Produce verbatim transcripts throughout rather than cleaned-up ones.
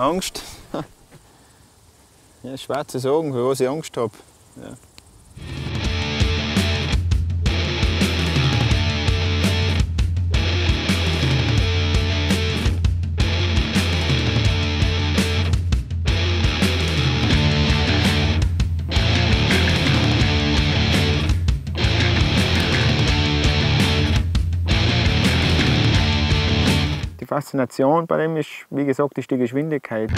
Angst. Ja, schwer zu sagen, für was ich Angst habe. Ja. Die Faszination bei dem ist, wie gesagt, ist die Geschwindigkeit.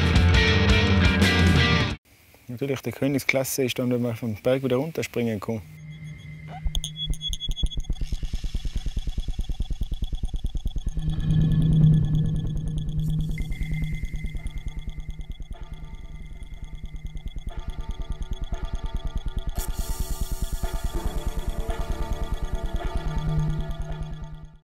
Natürlich die Königsklasse ist dann, wenn man vom Berg wieder runterspringen kann.